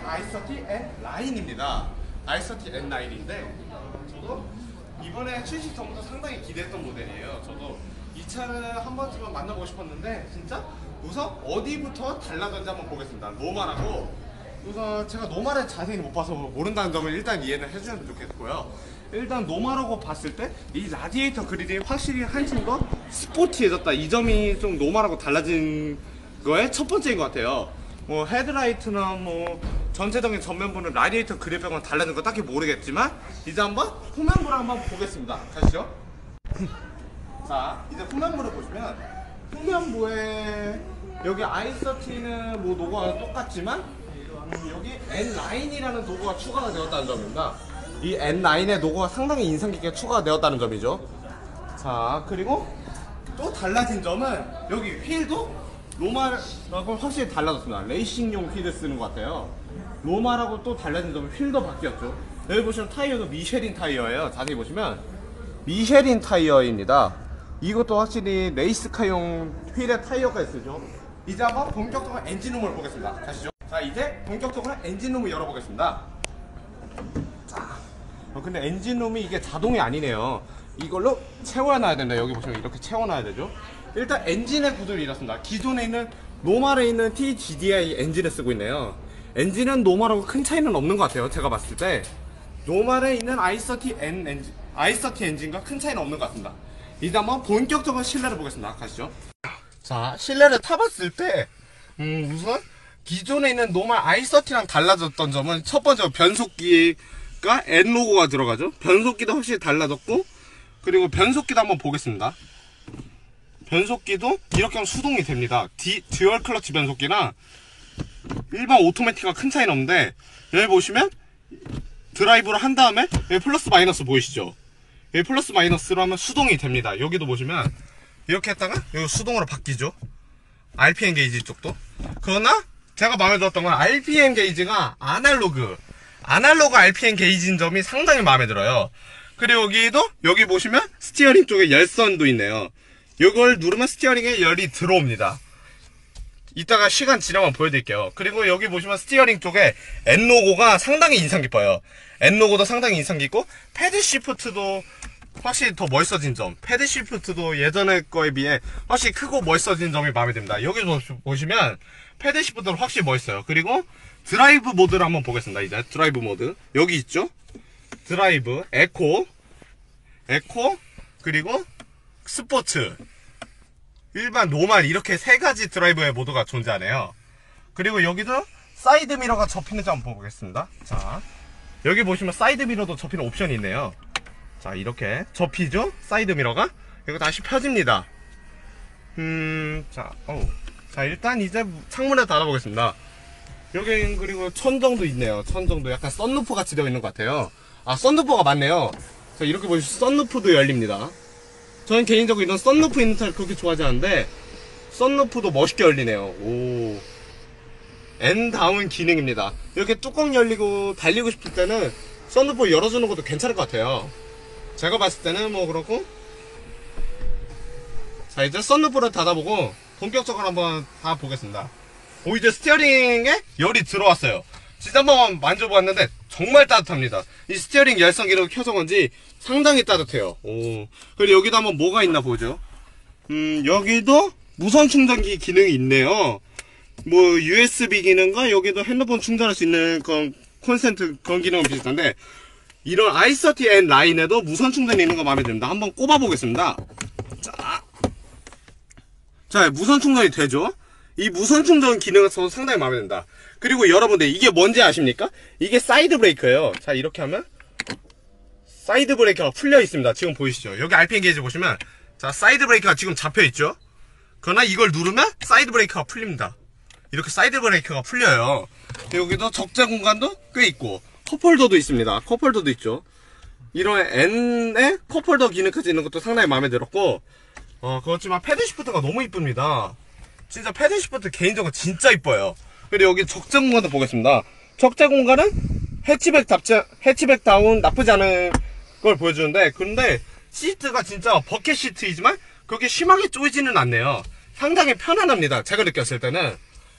i30 N9입니다. i30 N9인데 저도 이번에 출시 전부터 상당히 기대했던 모델이에요. 저도 이 차를 한 번쯤은 만나보고 싶었는데 진짜 우선 어디부터 달라졌는지 한번 보겠습니다. 노멀하고 우선 제가 노멀을 자세히 못 봐서 모른다는 점을 일단 이해는 해주셨으면 좋겠고요. 일단 노멀하고 봤을 때 이 라디에이터 그릴이 확실히 한층 더 스포티해졌다. 이 점이 좀 노멀하고 달라진 거의 첫 번째인 것 같아요. 뭐 헤드라이트나 뭐 전체적인 전면부는 라디에이터 그릴 빼고는 달라진 거 딱히 모르겠지만 이제 한번 후면부를 한번 보겠습니다. 가시죠. 자, 이제 후면부를 보시면 후면부에 여기 i30는 뭐 로고가 똑같지만 여기 N9이라는 로고가 추가가 되었다는 점입니다. 이 N9의 로고가 상당히 인상 깊게 추가가 되었다는 점이죠. 자, 그리고 또 달라진 점은 여기 휠도 노멀하고 확실히 달라졌습니다. 레이싱용 휠을 쓰는 것 같아요. 노멀하고 또 달라진 점은 휠도 바뀌었죠. 여기 보시면 타이어도 미쉐린 타이어예요. 자세히 보시면 미쉐린 타이어입니다. 이것도 확실히 레이스카용 휠의 타이어가 있으죠. 이제 한번 본격적으로 엔진룸을 보겠습니다. 가시죠. 자, 이제 본격적으로 엔진룸을 열어보겠습니다. 자, 근데 엔진룸이 이게 자동이 아니네요. 이걸로 채워놔야 된다. 여기 보시면 이렇게 채워놔야 되죠. 일단 엔진의 구조를 이렇습니다. 기존에 있는 노멀에 있는 TGDI 엔진을 쓰고 있네요. 엔진은 노멀하고 큰 차이는 없는 것 같아요. 제가 봤을 때 노멀에 있는 i30 엔진과 큰 차이는 없는 것 같습니다. 이제 한번 본격적으로 실내를 보겠습니다. 가시죠. 자, 실내를 타봤을 때 우선 기존에 있는 노멀 i30랑 달라졌던 점은 첫 번째로 변속기가 N 로고가 들어가죠. 변속기도 확실히 달라졌고, 그리고 변속기도 한번 보겠습니다. 변속기도 이렇게 하면 수동이 됩니다. 듀얼 클러치 변속기나 일반 오토매틱과 큰 차이는 없는데, 여기 보시면 드라이브를 한 다음에 여기 플러스 마이너스 보이시죠? 여기 플러스 마이너스로 하면 수동이 됩니다. 여기도 보시면 이렇게 했다가 여기 수동으로 바뀌죠. RPM 게이지 쪽도. 그러나 제가 마음에 들었던 건 RPM 게이지가 아날로그 RPM 게이지인 점이 상당히 마음에 들어요. 그리고 여기 보시면 스티어링 쪽에 열선도 있네요. 이걸 누르면 스티어링에 열이 들어옵니다. 이따가 시간 지나면 보여드릴게요. 그리고 여기 보시면 스티어링 쪽에 N 로고가 상당히 인상 깊어요. N 로고도 상당히 인상 깊고, 패드 시프트도 확실히 더 멋있어진 점. 패드 시프트도 예전의 거에 비해 확실히 크고 멋있어진 점이 마음에 듭니다. 여기 보시면 패드 시프트도 확실히 멋있어요. 그리고 드라이브 모드를 한번 보겠습니다. 이제 드라이브 모드 여기 있죠. 드라이브, 에코, 그리고 스포츠, 일반, 노멀, 이렇게 세 가지 드라이브의 모드가 존재하네요. 그리고 여기도 사이드 미러가 접히는지 한번 보겠습니다. 자, 여기 보시면 사이드 미러도 접히는 옵션이 있네요. 자, 이렇게 접히죠? 사이드 미러가. 이거 다시 펴집니다. 자, 일단 이제 창문을 닫아보겠습니다. 여기 그리고 천정도 있네요. 천정도 약간 썬루프 같이 되어 있는 것 같아요. 아, 썬루프가 맞네요. 자, 이렇게 보시면 썬루프도 열립니다. 저는 개인적으로 이런 썬루프 있는 차를 그렇게 좋아하지 않는데 썬루프도 멋있게 열리네요. 오, N다운 기능입니다. 이렇게 뚜껑 열리고 달리고 싶을 때는 썬루프 열어주는 것도 괜찮을 것 같아요. 제가 봤을 때는 뭐 그렇고. 자, 이제 썬루프를 닫아보고 본격적으로 한번 다 보겠습니다. 오, 이제 스티어링에 열이 들어왔어요. 진짜 한번 만져보았는데 정말 따뜻합니다. 이 스티어링 열선기로 켜서 그런지 상당히 따뜻해요. 오, 그리고 여기도 한번 뭐가 있나 보죠. 여기도 무선 충전기 기능이 있네요. 뭐 USB 기능과 여기도 핸드폰 충전할 수 있는 그런 콘센트 그런 기능은 비슷한데, 이런 i30 N9에도 무선 충전이 있는 거 마음에 듭니다. 한번 꼽아 보겠습니다. 자, 무선 충전이 되죠. 이 무선 충전 기능은 저도 상당히 마음에 든다. 그리고 여러분들 이게 뭔지 아십니까? 이게 사이드 브레이크예요. 자, 이렇게 하면 사이드 브레이크가 풀려 있습니다. 지금 보이시죠? 여기 RPM 게이지 보시면, 자, 사이드 브레이크가 지금 잡혀 있죠. 그러나 이걸 누르면 사이드 브레이크가 풀립니다. 이렇게 사이드 브레이크가 풀려요. 여기도 적재 공간도 꽤 있고 컵홀더도 있습니다. 컵홀더도 있죠. 이런 N의 컵홀더 기능까지 있는 것도 상당히 마음에 들었고, 그렇지만 패드 시프트가 너무 이쁩니다. 진짜 패드 시프트 개인적으로 진짜 이뻐요. 그리고 여기 적재 공간도 보겠습니다. 적재 공간은 해치백 다운 나쁘지 않은 걸 보여주는데, 근데 시트가 진짜 버켓 시트이지만 그렇게 심하게 쪼이지는 않네요. 상당히 편안합니다. 제가 느꼈을 때는.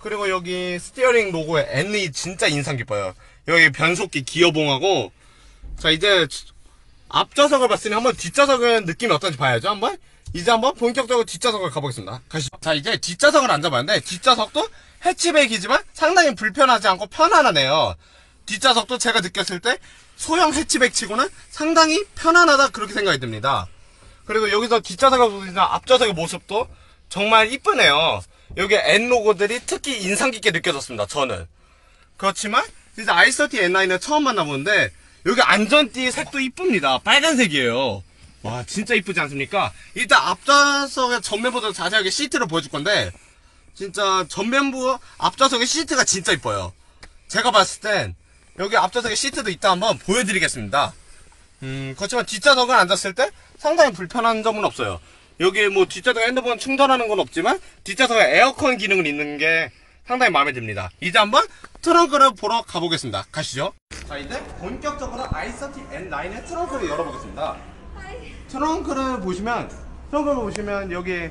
그리고 여기 스티어링 로고에 N이 진짜 인상 깊어요. 여기 변속기 기어봉하고. 자, 이제 앞좌석을 봤으니 한번 뒷좌석은 느낌이 어떤지 봐야죠. 이제 한번 본격적으로 뒷좌석을 가보겠습니다. 가시죠. 자, 이제 뒷좌석을 앉아봤는데 뒷좌석도 해치백이지만 상당히 불편하지 않고 편안하네요. 뒷좌석도 제가 느꼈을 때 소형 해치백 치고는 상당히 편안하다, 그렇게 생각이 듭니다. 그리고 여기서 뒷좌석을 보시면 앞좌석의 모습도 정말 이쁘네요. 여기 N 로고들이 특히 인상 깊게 느껴졌습니다, 저는. 그렇지만 이제 i30 N9을 처음 만나보는데 여기 안전띠 색도 이쁩니다. 빨간색이에요. 와, 진짜 이쁘지 않습니까? 일단 앞좌석의 전면부터 자세하게 시트를 보여줄 건데 진짜 전면부 앞좌석의 시트가 진짜 이뻐요. 제가 봤을 땐 여기 앞좌석의 시트도 이따 한번 보여드리겠습니다. 그렇지만 뒷좌석을 앉았을 때 상당히 불편한 점은 없어요. 여기 뭐 뒷좌석에 핸드폰 충전하는 건 없지만 뒷좌석에 에어컨 기능은 있는 게 상당히 마음에 듭니다. 이제 한번 트렁크를 보러 가보겠습니다. 가시죠. 자, 이제 본격적으로 i30 N9의 트렁크를 열어보겠습니다. 트렁크를 보시면 여기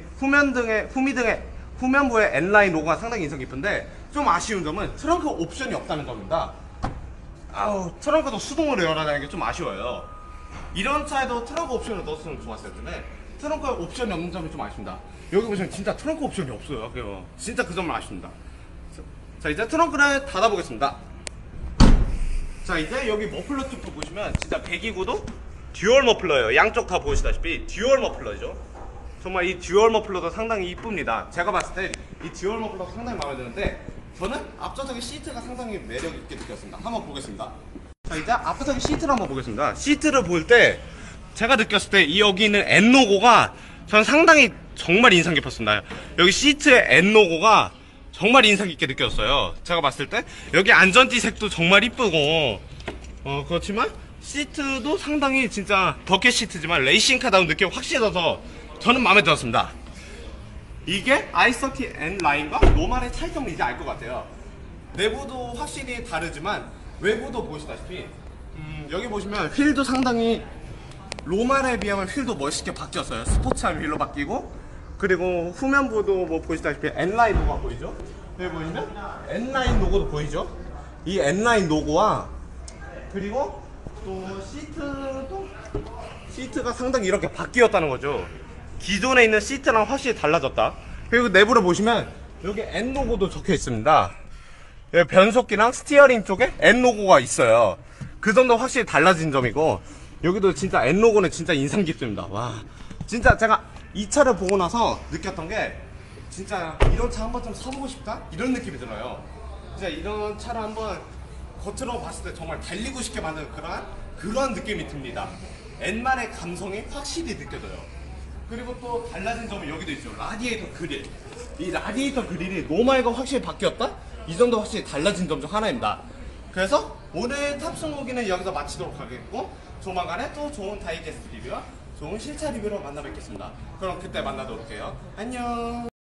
후면부에 N9 로고가 상당히 인상 깊은데 좀 아쉬운 점은 트렁크 옵션이 없다는 점입니다. 트렁크도 수동으로 열어라는 게 좀 아쉬워요. 이런 차에도 트렁크 옵션을 넣었으면 좋았을 텐데 트렁크 옵션이 없는 점이 좀 아쉽습니다. 여기 보시면 진짜 트렁크 옵션이 없어요. 진짜 그 점은 아쉽습니다. 자, 이제 트렁크를 닫아보겠습니다. 자, 이제 여기 머플러 쪽도 보시면 진짜 배기구도 듀얼 머플러예요. 양쪽 다 보시다시피 듀얼 머플러죠. 정말 이 듀얼 머플러도 상당히 이쁩니다. 제가 봤을 때 이 듀얼 머플러도 상당히 마음에 드는데 저는 앞좌석의 시트가 상당히 매력 있게 느꼈습니다. 한번 보겠습니다. 자, 이제 앞좌석의 시트를 한번 보겠습니다. 시트를 볼 때 제가 느꼈을 때 여기 있는 N 로고가 저는 상당히 정말 인상 깊었습니다. 여기 시트의 N 로고가 정말 인상 깊게 느껴졌어요. 제가 봤을 때 여기 안전띠 색도 정말 이쁘고 그렇지만 시트도 상당히 진짜 버켓 시트지만 레이싱카다운 느낌이 확실해져서 저는 마음에 들었습니다. 이게 i30 N9과 노멀의 차이점을 이제 알 것 같아요. 내부도 확실히 다르지만 외부도 보시다시피 여기 보시면 휠도 상당히 노멀에 비하면 휠도 멋있게 바뀌었어요. 스포츠한 휠로 바뀌고, 그리고 후면부도 뭐 보시다시피 N9 로고가 보이죠? 여기 보시면 N9 로고도 보이죠? 이 N9 로고와 그리고 또 시트가 상당히 이렇게 바뀌었다는 거죠. 기존에 있는 시트랑 확실히 달라졌다. 그리고 내부를 보시면 여기 N 로고도 적혀 있습니다. 여기 변속기랑 스티어링 쪽에 N 로고가 있어요. 그 점도 확실히 달라진 점이고, 여기도 진짜 N 로고는 진짜 인상 깊습니다. 와, 진짜 제가 이 차를 보고 나서 느꼈던 게 진짜 이런 차 한번 좀 사보고 싶다? 이런 느낌이 들어요. 진짜 이런 차를 한번 겉으로 봤을 때 정말 달리고 싶게 만드는 그런 느낌이 듭니다. N만의 감성이 확실히 느껴져요. 그리고 또 달라진 점은 여기도 있죠. 라디에이터 그릴. 이 라디에이터 그릴이 노멀과 확실히 바뀌었다? 이 점도 확실히 달라진 점 중 하나입니다. 그래서 오늘 탑승 후기는 여기서 마치도록 하겠고, 조만간에 또 좋은 다이제스트 리뷰와 좋은 실차 리뷰로 만나 뵙겠습니다. 그럼 그때 만나도록 해요. 안녕.